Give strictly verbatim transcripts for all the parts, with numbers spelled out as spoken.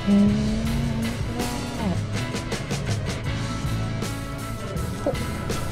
へえ、面白い。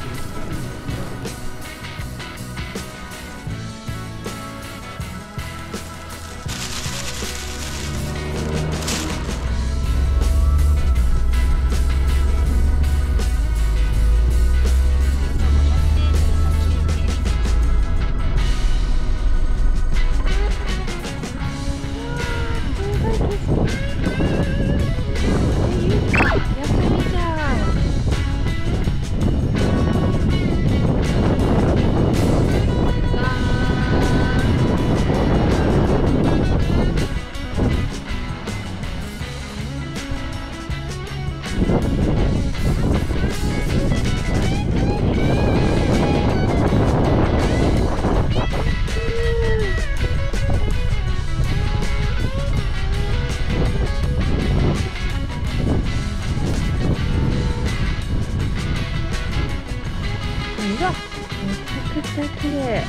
うわ、めちゃくちゃ綺麗。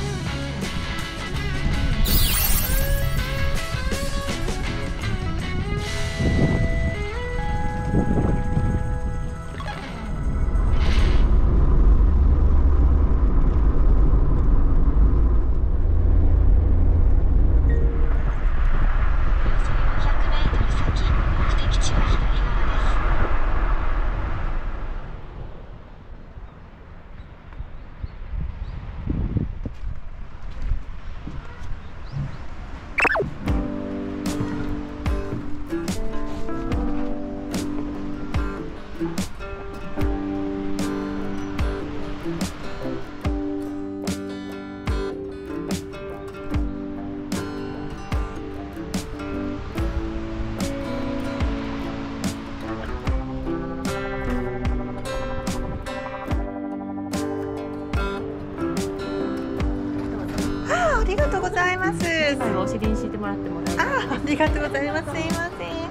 ありがとうございます。 最後お尻に敷いてもらってもらって。 あ、ありがとうございます。すいません。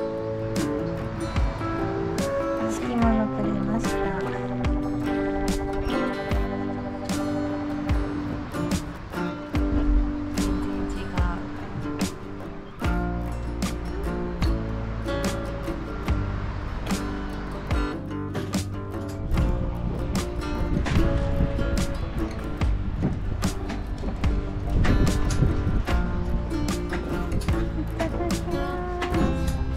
敷物くれました。いただきます。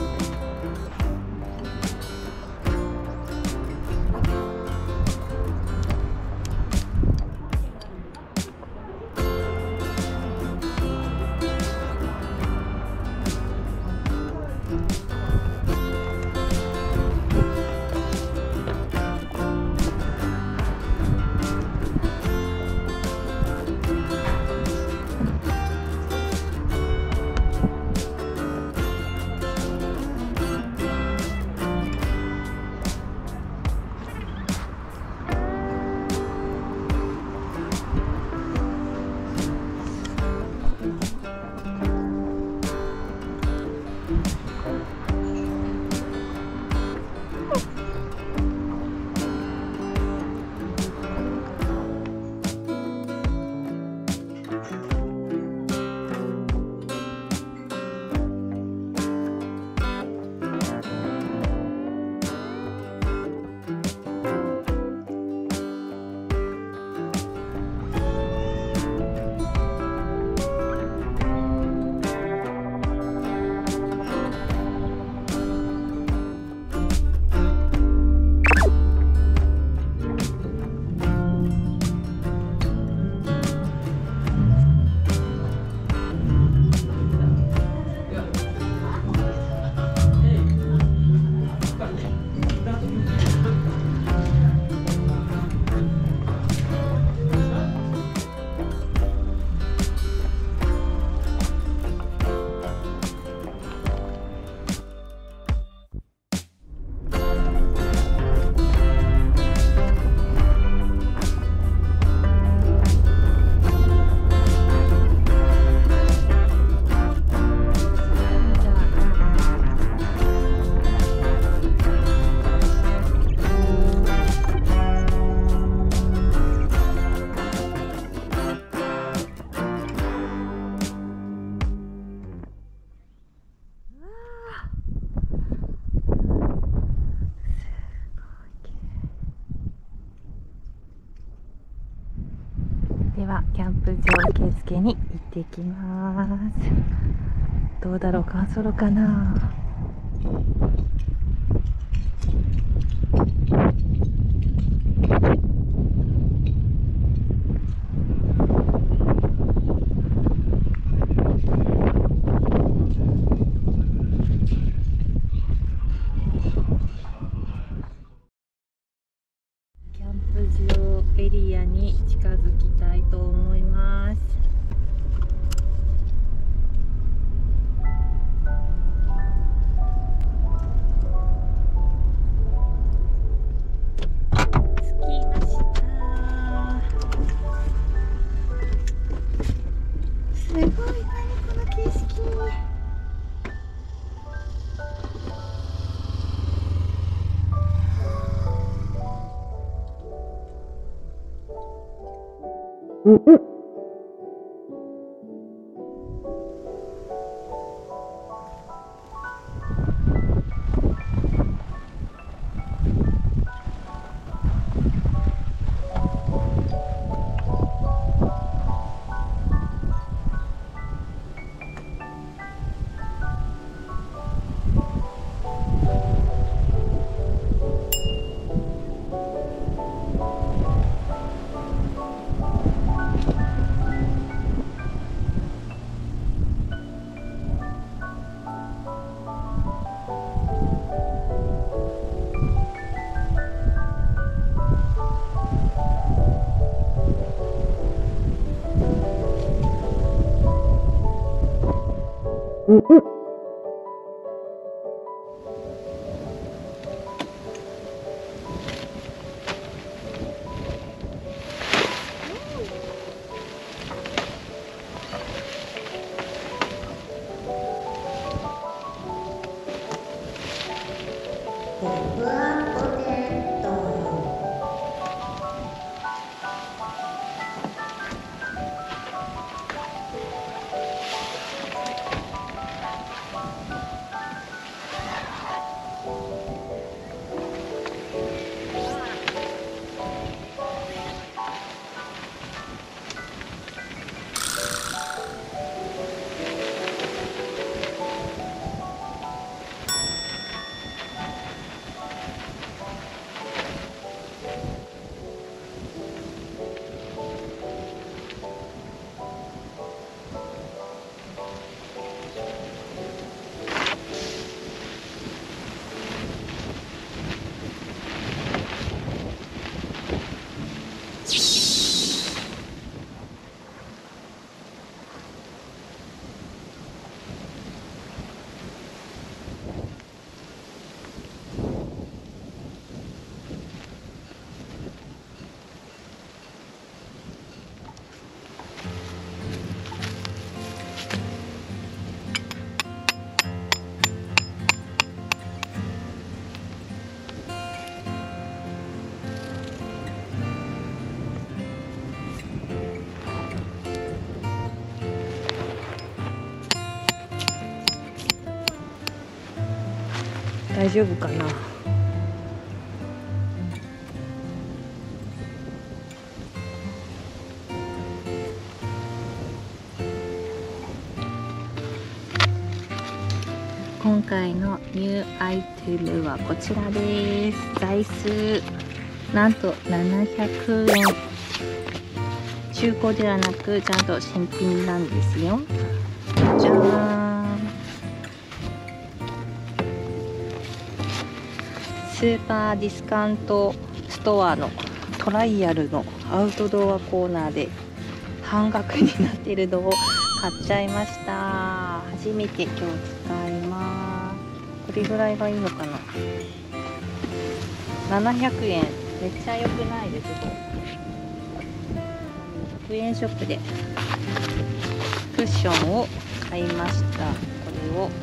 プ場受付に行ってきます。どうだろう、乾燥かな。キャンプ場エリアに近づきたいと思います。着きました。すごい、何この景色。うんうん。うんうん。大丈夫かな。今回のニューアイテムはこちらです。座椅子なんとななひゃくえん、中古ではなくちゃんと新品なんですよ。じゃーん。スーパーディスカウントストアのトライアルのアウトドアコーナーで半額になっているのを買っちゃいました。初めて今日使います。これぐらいがいいのかな。ななひゃくえん、めっちゃ良くないですか。ひゃくえんショップでクッションを買いました。これを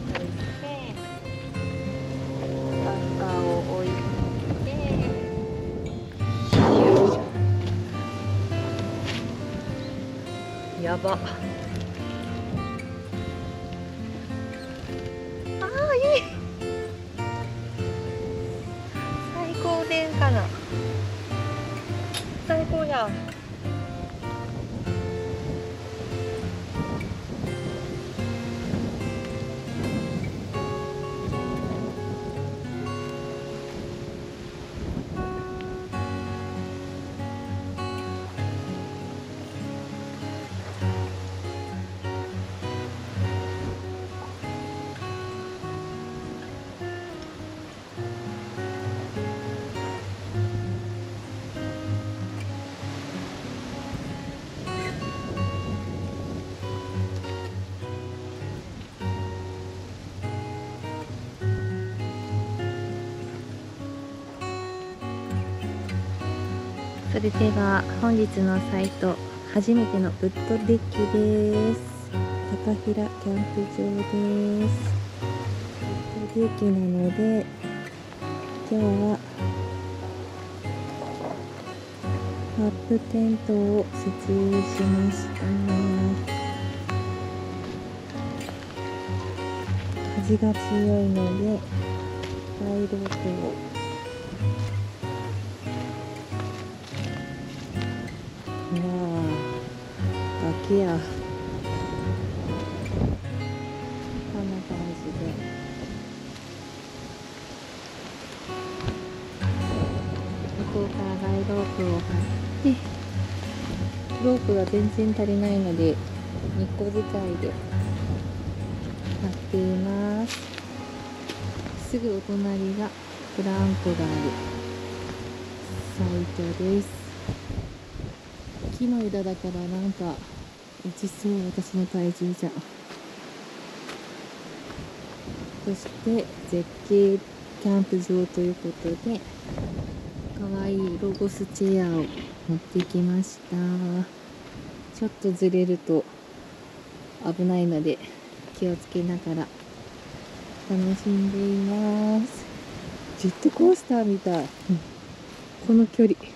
やば。ああ、いい。最高電かな。最高や。 それでは本日のサイト、初めてのウッドデッキです。高平キャンプ場です。ウッドデッキなので今日はアップテントを設営しました。風が強いのでパイロットをわあ、崖やこんな感じで向こうからガイロープを張ってロープが全然足りないのでにこ使いで張っています。すぐお隣がブランコがあるサイトです。木の枝だからなんか落ちそう、私の体重じゃ。そして絶景キャンプ場ということでかわいいロゴスチェアを持ってきました。ちょっとずれると危ないので気をつけながら楽しんでいます。ジェットコースターみたい、うん、この距離。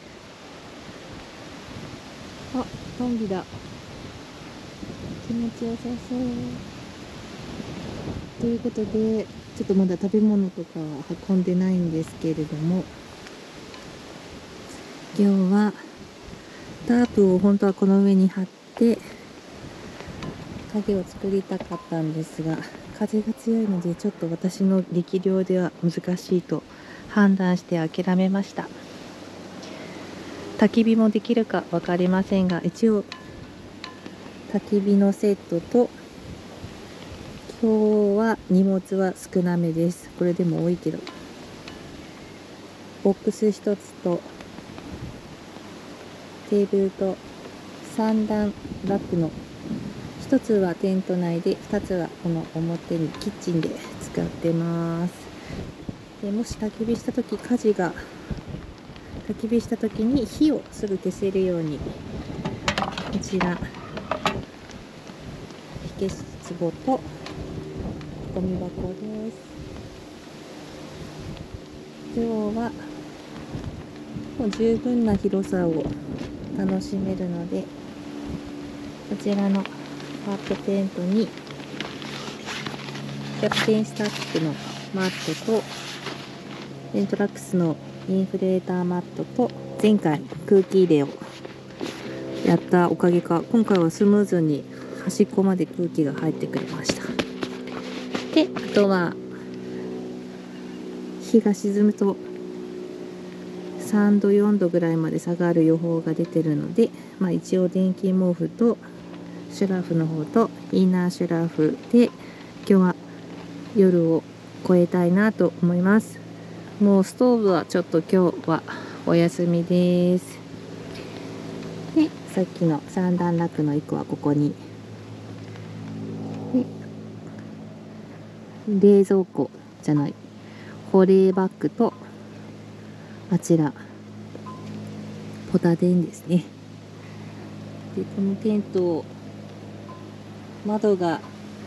あ、トンビだ。気持ちよさそう。ということで、ちょっとまだ食べ物とかは運んでないんですけれども、今日はタープを本当はこの上に張って影を作りたかったんですが、風が強いのでちょっと私の力量では難しいと判断して諦めました。焚き火もできるか分かりませんが、一応焚き火のセットと、今日は荷物は少なめです。これでも多いけど、ボックス一つとテーブルとさんだんラックの一つはテント内で、二つはこの表にキッチンで使ってます。でもし焚き火した時、火事が焚き火した時に火をすぐ消せるように、こちら火消し壺とゴミ箱です。今日はもう十分な広さを楽しめるので、こちらのアップテントにキャプテンスタッフのマットとレントラックスのインフレーターマットと、前回空気入れをやったおかげか今回はスムーズに端っこまで空気が入ってくれました。で、あとは日が沈むとさんどよんどぐらいまで下がる予報が出てるので、まあ、一応電気毛布とシュラフの方とインナーシュラフで今日は夜を越えたいなと思います。もうストーブはちょっと今日はお休みです。で、さっきのさんだんラックのいっこはここに、で冷蔵庫じゃない保冷バッグと、あちらポタ電ですね。で、このテント、窓が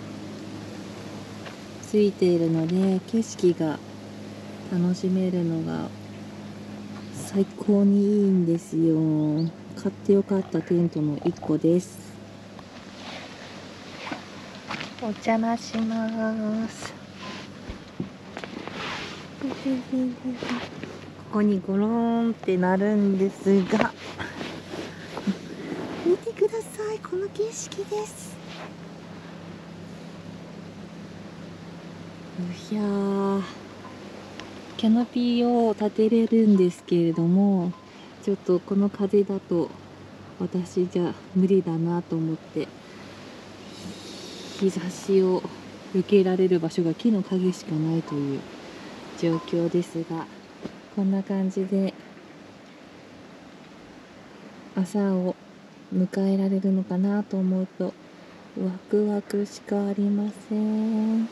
ついているので景色が楽しめるのが最高にいいんですよ。買ってよかったテントのいっこです。お邪魔します。ここにゴローンってなるんですが、見てください、この景色です。いやー、キャノピーを立てれるんですけれども、ちょっとこの風だと私じゃ無理だなと思って、日差しを受けられる場所が木の陰しかないという状況ですが、こんな感じで朝を迎えられるのかなと思うとワクワクしかありません。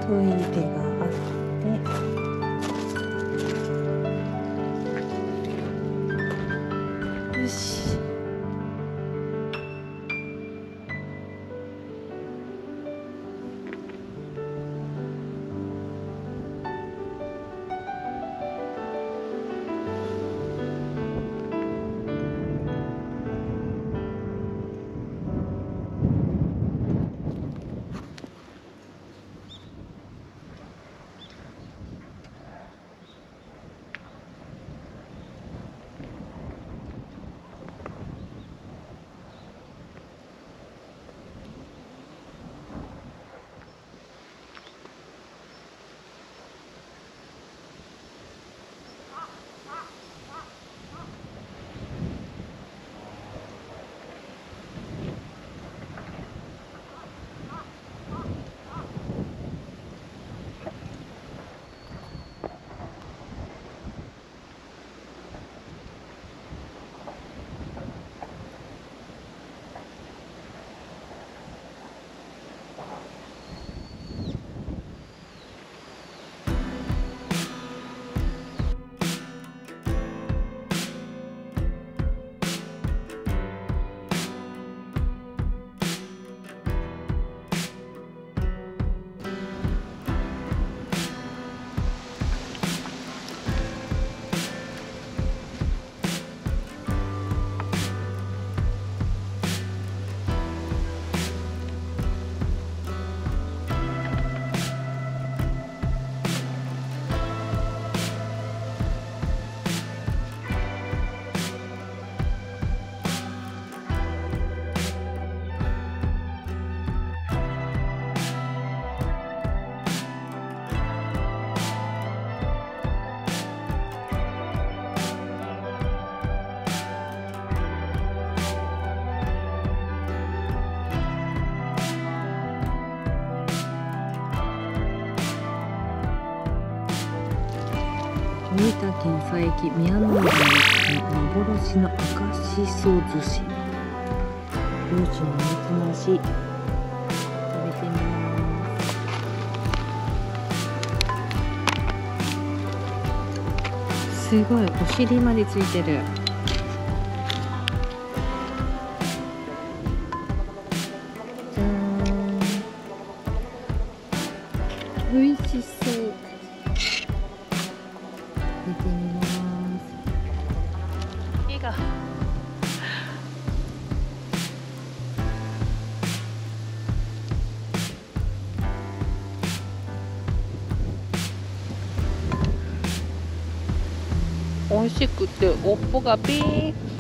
トイレがあって、よし。大分県佐伯宮の浦の幻の赤しそ寿司、漁師のもつなし、食べてみます。すごい、お尻までついてる。じゃーん、美味しそう。見てみます。火が美味しくて尾っぽがピーン。